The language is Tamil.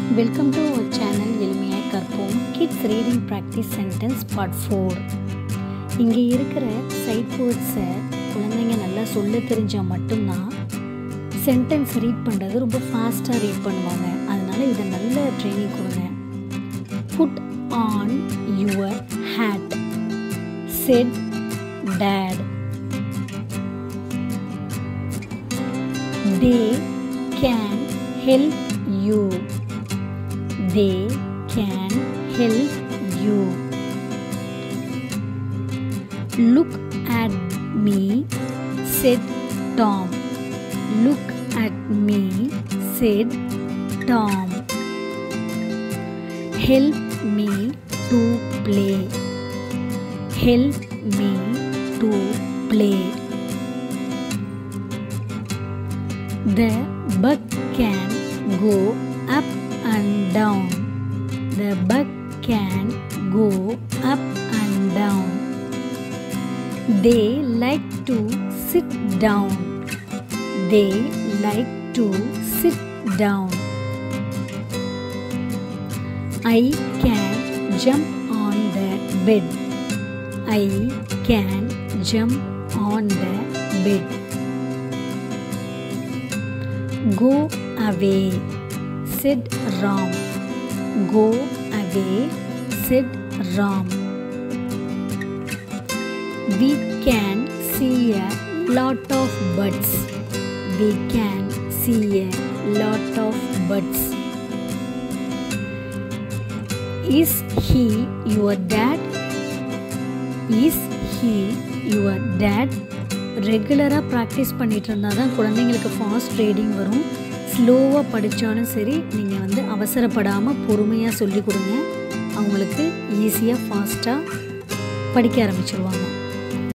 Welcome to our channel எளிமையாய் கற்போம் kids reading practice sentence part 4. இங்கே இருக்கிற சைட் வேர்ட்ஸை குழந்தைங்க நல்லா சொல்ல தெரிஞ்சால் மட்டும்தான் சென்டென்ஸ் ரீட் பண்ணுறது ரொம்ப ஃபாஸ்ட்டாக ரீட் பண்ணுவாங்க. அதனால் இதை நல்ல ட்ரைனிங் கொடுங்க. Put on your hat said dad. They can help you. They can help you. Look at me, said Tom. Look at me, said Tom. Help me to play. Help me to play. The bug can go up and down. The bug can go up and down. They like to sit down. They like to sit down. I can jump on the bed. I can jump on the bed. Go away, said Ram. Go away, said Ram. We can see a lot of birds. We can see a lot of birds. Is he your dad? Is he your dad? ரெகுலராக ப்ராக்டிஸ் பண்ணிகிட்டு இருந்தால் தான் குழந்தைங்களுக்கு ஃபாஸ்ட் ரீடிங் வரும். ஸ்லோவாக படித்தாலும் சரி, நீங்கள் அவசரப்படாமல் பொறுமையாக சொல்லிக் கொடுங்க. அவங்களுக்கு ஈஸியாக ஃபாஸ்ட்டாக படிக்க ஆரம்பிச்சிருவாங்க.